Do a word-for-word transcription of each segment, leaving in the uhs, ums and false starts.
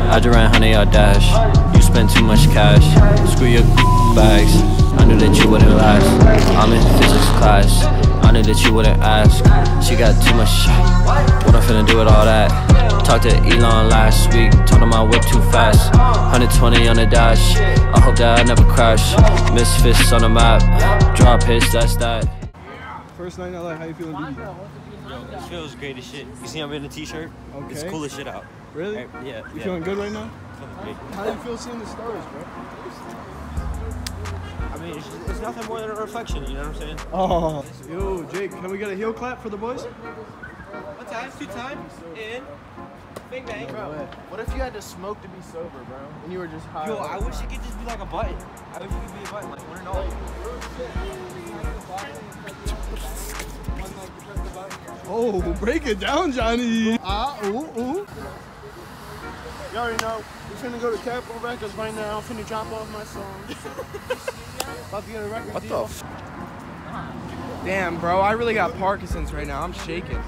I just ran honey out dash. You spend too much cash. Screw your bags. I knew that you wouldn't last. I'm in physics class. I knew that you wouldn't ask. She got too much shit. What I'm finna do with all that? Talked to Elon last week. Told him I whip too fast. one twenty on the dash. I hope that I never crash. Misfits on the map. Drop hits, that's that. First night in L A, how you feeling, B B? Yo, this feels great as shit. You see I'm in a t-shirt? Okay. It's cool as shit out. Really? Right, yeah. You yeah. feeling good right now? Great. How do you feel seeing the stars, bro? I mean, it's, just, it's nothing more than a reflection, you know what I'm saying? Oh. Yo, Jake, can we get a heel clap for the boys? One time, two times, in. Big bang. Bro, what if you had to smoke to be sober, bro? And you were just high? Yo, I wish it could just be like a button. I wish it could be a button, like one and all. Oh, break it down, Johnny. Ah, ooh, ooh. You already know. We're finna go to Capitol Records right now. I'm finna drop off my song. About to get a record What deal. the f? Damn, bro, I really got Parkinson's right now. I'm shaking.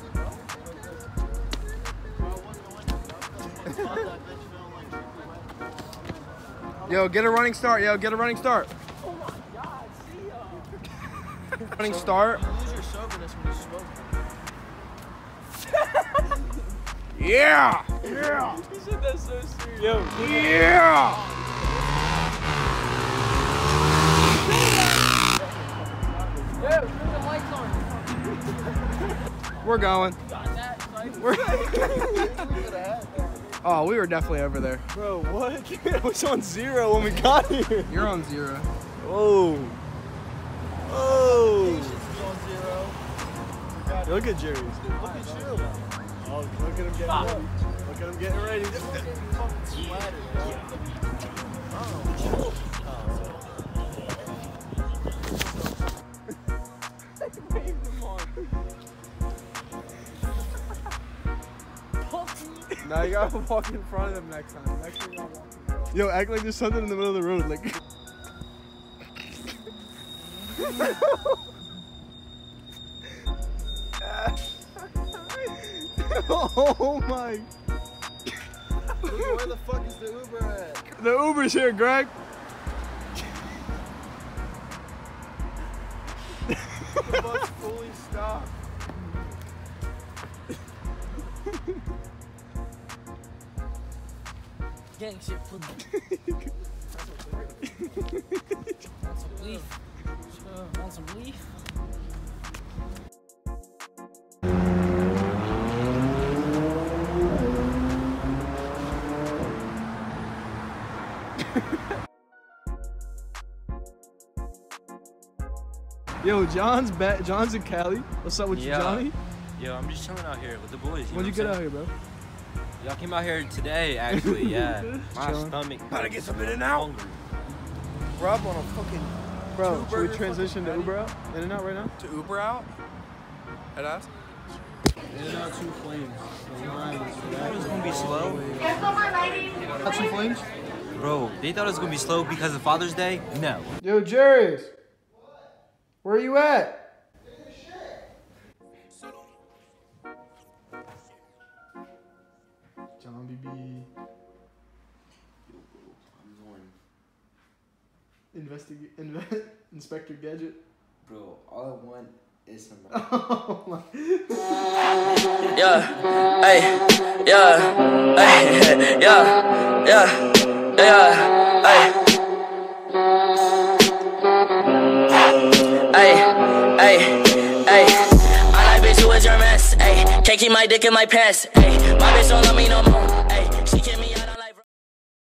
Yo, get a running start. Yo, get a running start. Oh my God, see ya. Running start. You lose your soberness when you smoke. Yeah. Yeah. He said that so serious. Yo. Yeah. Yo, turn the lights on. We're going. We're oh, we were definitely over there. Bro, what? I was on zero when we got here. You're on zero. Oh. Oh. Yo, look at Jerry's. Look at you. Oh, look at him getting ready. Look at him getting ready. Now you gotta walk in front of them next time. Next time you gotta walk. Yo, act like there's something in the middle of the road. Like. Oh my. Where the fuck is the Uber at? The Uber's here, Greg. The bus fully stopped. Gang shit, put Want some leaf? Sure, want some leaf? Yo, John's back. John's in Cali. What's up with Yeah. you, Johnny? Yo, I'm just chilling out here with the boys. You When'd you know get what out I'm here, bro? saying? Y'all came out here today, actually, yeah. My Chilling. stomach. Gotta get some in and out. Hungry. Rub on a fucking Bro, Two should we burger transition to fucking Uber out? In and out right now? to Uber out. Head ass. In and out two flames. The line is You thought it was gonna be slow? Got two flames? Bro, they thought it was gonna be slow because of Father's Day? No. Yo, Jerry's. Where you at? John B B. Investigate, inve Inspector Gadget. Bro, all I want is some. Oh my. Yeah, hey, yeah, hey, yeah, yeah, yeah, hey. Hey, hey, hey. I like bitch who is your mess, hey. Can't keep my dick in my pants, hey. My bitch don't love me no more.